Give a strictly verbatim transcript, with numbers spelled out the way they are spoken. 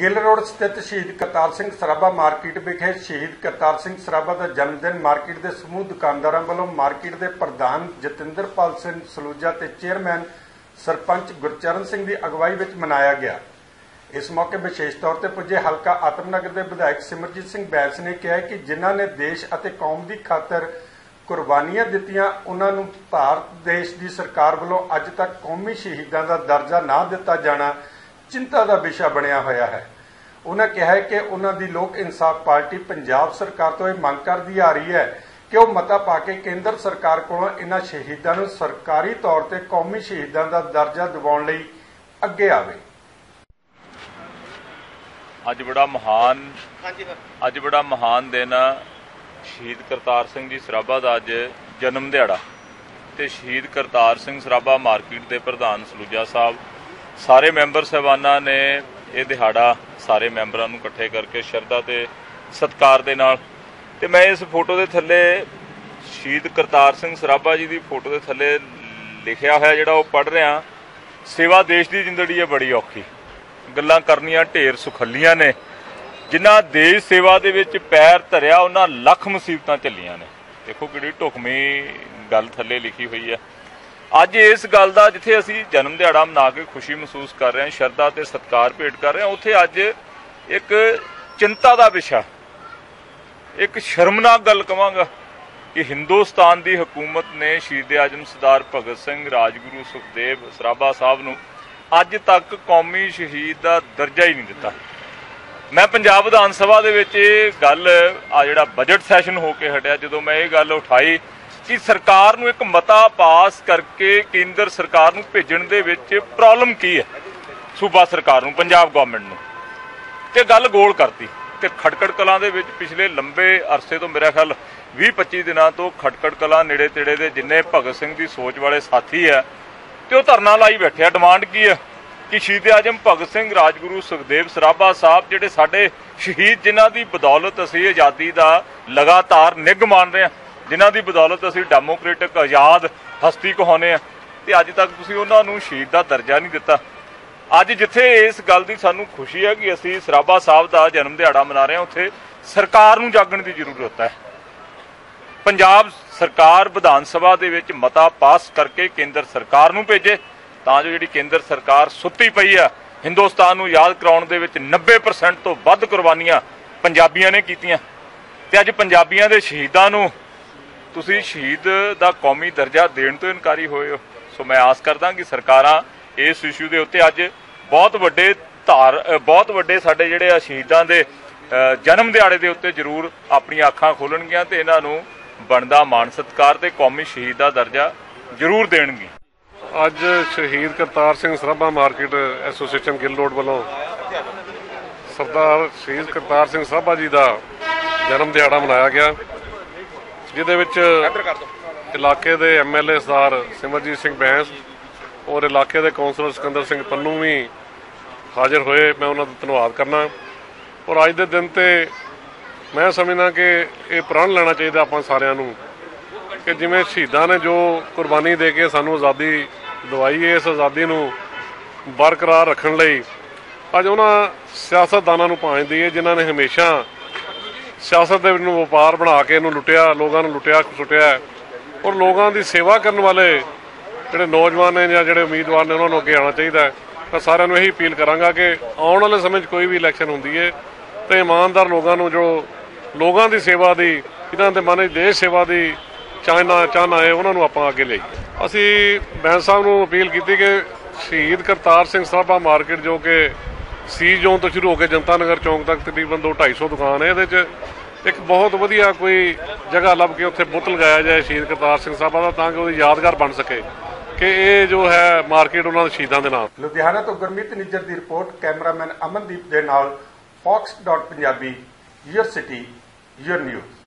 Gill road ਸਥਿਤ ਸ਼ਹੀਦ Kartar Singh Sarabha market ਵਿਖੇ ਸ਼ਹੀਦ ਕਰਤਾਰ ਸਿੰਘ ਸਰਾਭਾ ਦਾ ਜਨਮ ਦਿਨ ਮਾਰਕੀਟ ਦੇ ਸਮੂਹ ਦੁਕਾਨਦਾਰਾਂ ਵੱਲੋਂ ਮਾਰਕੀਟ ਦੇ ਪ੍ਰਧਾਨ ਜਤਿੰਦਰਪਾਲ ਸਿੰਘ ਸਲੂਜਾ ਤੇ ਚੇਅਰਮੈਨ ਸਰਪੰਚ ਗੁਰਚਰਨ ਸਿੰਘ ਦੀ ਅਗਵਾਈ ਵਿੱਚ ਮਨਾਇਆ ਗਿਆ। ਇਸ ਮੌਕੇ ਵਿਸ਼ੇਸ਼ ਤੌਰ ਤੇ ਪੁੱਜੇ ਹਲਕਾ ਆਤਮਨਗਰ ਦੇ ਵਿਧਾਇਕ ਸਿਮਰਜੀਤ ਸਿੰਘ ਬੈਂਸ ਨੇ ਕਿਹਾ ਕਿ ਜਿਨ੍ਹਾਂ ਨੇ ਦੇਸ਼ ਅਤੇ ਕੌਮ ਦੀ ਖਾਤਰ ਕੁਰਬਾਨੀਆਂ ਦਿੱਤੀਆਂ, ਉਹਨਾਂ ਨੂੰ ਭਾਰਤ ਦੇਸ਼ ਦੀ ਸਰਕਾਰ ਵੱਲੋਂ ਅੱਜ ਤੱਕ ਕੌਮੀ ਸ਼ਹੀਦਾਂ ਦਾ ਦਰਜਾ ਨਾ ਦਿੱਤਾ ਜਾਣਾ चिंता का विषय बनया होया है। उन्होंने कहा है कि उन्होंने लोक इंसाफ पार्टी पंजाब सरकार तो यह मंग करती आ रही है कि वह मता पा के केंद्र सरकार को इन्हां शहीदों को सरकारी तौर पर कौमी शहीदों का दर्जा दिवाउण लई अगे आवे। अज बड़ा महान अज बड़ा महान दिन शहीद करतार सिंह जी सराभा का अज जन्म दिहाड़ा ते शहीद करतार सिंह सराभा मार्केट के प्रधान सलूजा साहब सारे मैंबर साहबाना ने यह दिहाड़ा सारे मैंबरां नूं इकट्ठे करके शरधा ते सत्कार दे नाल ते मैं इस फोटो के थल्ले शहीद करतार सिंह सराभा जी की फोटो के थल्ले लिखिया होया जिहड़ा वो पढ़ रहा, सेवा देश की जिंदड़ी है बड़ी औखी, गल्लां करनियां ढेर सुखलियां ने, जिन्हां देश सेवा दे विच पैर धरिया उन्हां लख मुसीबतां झल्लियां ने। देखो किहड़ी ढुकमी गल थल्ले लिखी हुई है। अज इस गल का जिथे असी जन्म दिहाड़ा मना के खुशी महसूस कर रहे हैं, शरधा ते सत्कार भेंट कर रहे हैं, उत्थे अज एक चिंता का विषय, एक शर्मनाक गल कहांगा कि हिंदुस्तान की हुकूमत ने शहीद आजम सरदार भगत सिंह, राजगुरु सुखदेव सराभा साहब नूं अज तक कौमी शहीद का दर्जा ही नहीं दिता। मैं पंजाब विधान सभा दे विच गल आ जिहड़ा बजट सैशन होके हटिया, जदों मैं ये गल उठाई कि सरकार नूं एक मता पास करके केंद्र सरकार नूं भेजण दे विच प्रॉब्लम की है, सूबा सरकार नूं, पंजाब गवर्नमेंट नूं, ते गल गोल करती ते खटकड़ कलां दे विच पिछले लंबे अरसे तो मेरा ख्याल बीस पच्ची दिनां तो खटकड़ कलां नेड़े तेड़े दे जिन्ने भगत सिंह दी सोच वाले साथी है ते ओह धरना लाई बैठे। डिमांड की है कि शहीद आजम भगत सिंह, राजगुरु सुखदेव सराभा साहब जिहड़े साडे शहीद, जिन्हां दी बदौलत असीं आज़ादी दा लगातार निग मान रहे हैं, जिन्हां दी बदौलत असीं डेमोक्रेटिक आज़ाद हस्ती कहाउने आ, ते अज तक तुसीं उन्हां नूं शहीद दा दर्जा नहीं दिता। अज जिथे इस गल की सानूं खुशी है कि असीं सराभा साहब का जन्म दिहाड़ा मना रहे हैं, उत्थे सरकार नूं जागण की जरूरत है। पंजाब सरकार विधान सभा दे विच मता पास करके केंद्र सरकार नूं भेजे तां जो जिहड़ी केंद्र सरकार सुत्ती पई है, हिंदुस्तान नूं याद कराउण दे विच नब्बे परसेंट तो वध कुर्बानियां पंजाबियां ने कीतियां ते अज पंजाबियां दे शहीदां नूं तुसीं शहीद दा कौमी दर्जा देण तो इनकारी होए हो। सो मैं आस करदा कि सरकारां इस इशू दे उत्ते अज बहुत वड्डे धार बहुत वड्डे साडे जिहड़े शहीदां दे जन्म दिहाड़े दे उत्ते जरूर अपनी अखां खोलणगीਆਂ ते इन्हां नूं ਬਣਦਾ माण सत्कार ते कौमी शहीद दा दर्जा जरूर देणगी। ਅੱਜ शहीद Kartar Singh Sarabha market association Gill road ਵੱਲੋਂ सरदार शहीद करतार सिंह सराभा जी का जन्म दिहाड़ा मनाया गया, जिहदे विच इलाके के M L A Sardar Simarjit Singh Bains और इलाके के कौंसलर सिकंदर सिंह पन्नू भी हाजिर होए। मैं उन्होंने धन्यवाद करना और अज के दिन ते मैं समझना कि ये प्रण लेना चाहिए आपां सारिआं नूं कि जिवें शहीदां ने जो कुर्बानी दे के सानूं आज़ादी दवाई है, इस आज़ादी नूं बरकरार रखण लई अज उन्हां सियासतदानां नूं भांज दईए जिन्हां ने हमेशा सियासत दे नूं वपार बना के इहनूं लुटिया, लोगों नूं लुटिया सुटिया और लोगों की सेवा करने वाले जिहड़े नौजवान ने जां जिहड़े उम्मीदवार ने उन्होंने अगे आना चाहिए। मैं सारिआं नूं यही अपील करांगा कि आउण वाले समय कोई भी इलैक्शन हुंदी है तो ईमानदार लोगों नूं जो लोगों की सेवा की, इन्हां दे मन देश सेवा की चाहना चाहना है, उन्होंने आपां अगे लिआईए। असीं बैंस साहब नूं अपील की कि शहीद करतार सिंह सराभा मार्केट जो कि सी जोन तो शुरू होकर जनता नगर चौंक तक तकरीबन दो ढाई सौ दुकान है, ये एक बहुत वधिया कोई जगह लभ के उत्थे बुत लगाया जाए शहीद करतार सिंह सराभा का, ताकि वो यादगार बन सके कि ये जो है मार्केट उन्होंने शहीदों के नाम। लुधियाना तो गुरमीत निज्जर की रिपोर्ट, कैमरामैन अमनदीप के नाल, Fox dot Punjabi, your city your news.